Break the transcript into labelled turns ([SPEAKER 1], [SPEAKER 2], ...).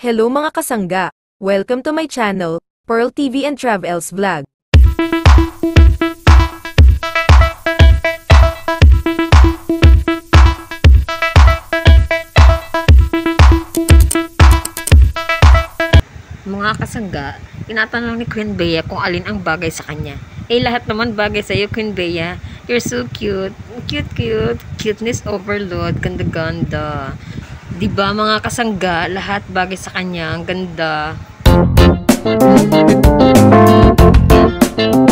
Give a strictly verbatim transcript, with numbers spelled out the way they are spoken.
[SPEAKER 1] Hello mga kasangga! Welcome to my channel, Pearl T V and Travels Vlog.
[SPEAKER 2] Mga kasangga, tinatanong ni Queen Bea kung alin ang bagay sa kanya. Eh, lahat naman bagay sa'yo, Queen Bea. You're so cute. Cute, cute. Cuteness overload. Ganda-ganda. Diba mga kasangga, lahat bagay sa kanya. Ang ganda.